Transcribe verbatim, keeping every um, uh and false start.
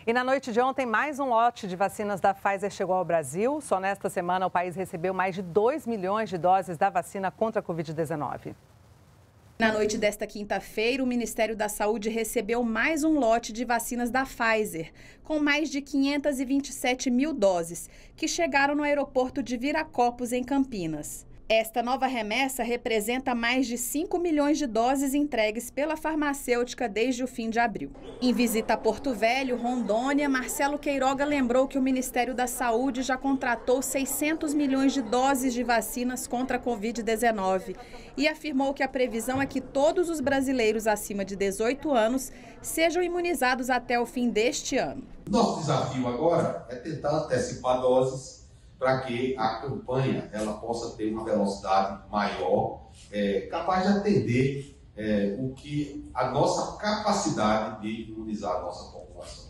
E na noite de ontem, mais um lote de vacinas da Pfizer chegou ao Brasil. Só nesta semana, o país recebeu mais de dois milhões de doses da vacina contra a covid dezenove. Na noite desta quinta-feira, o Ministério da Saúde recebeu mais um lote de vacinas da Pfizer, com mais de quinhentas e vinte e sete mil doses, que chegaram no aeroporto de Viracopos, em Campinas. Esta nova remessa representa mais de cinco milhões de doses entregues pela farmacêutica desde o fim de abril. Em visita a Porto Velho, Rondônia, Marcelo Queiroga lembrou que o Ministério da Saúde já contratou seiscentos milhões de doses de vacinas contra a covid dezenove e afirmou que a previsão é que todos os brasileiros acima de dezoito anos sejam imunizados até o fim deste ano. Nosso desafio agora é tentar antecipar doses para que a campanha ela possa ter uma velocidade maior, é, capaz de atender é, o que a nossa capacidade de imunizar a nossa população.